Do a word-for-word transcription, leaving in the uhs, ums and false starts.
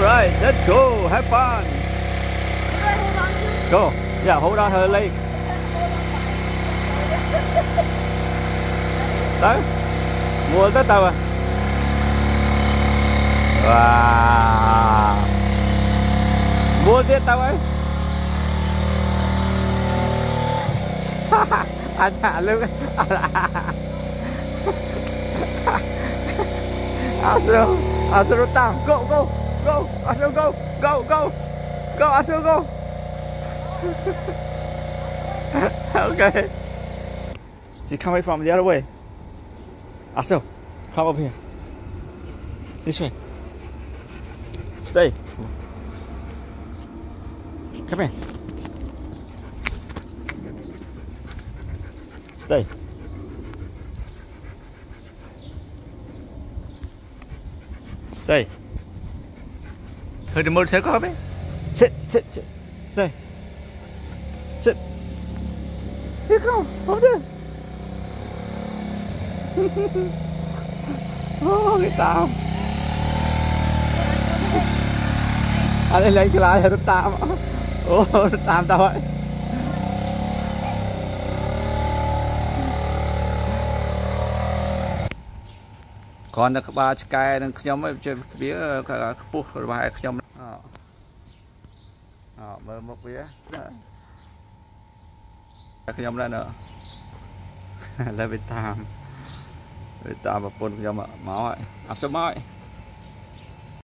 Alright, let's go, have fun. Go. Yeah, hold on her leg. Tới. Mua tới tàu à. Wow. Mua tiếp tàu ấy. Anh hạ luôn. Astro, Astro down. Go, go, go. Astro, go, go, go, go. Astro, go. Okay. She come away from the other way. Astro, come up here. This way. Stay. Come here. Stay. Stay. Hơi the motorcycle come here. Sit, sit, sit. Stay. Sit. Here come. Over there. Oh, cái tao. Anh ấy lấy cái lái rồi tao. Ồ, tao tao vậy. Còn là ba cái nó nhóm ấy chơi bía cả buộc rồi ba nhóm đó. Ờ, mơ một bía. Cái nhóm đó nữa. Là bị tam. Bị tam và pun nhóm máu ấy. Áp số máu ấy.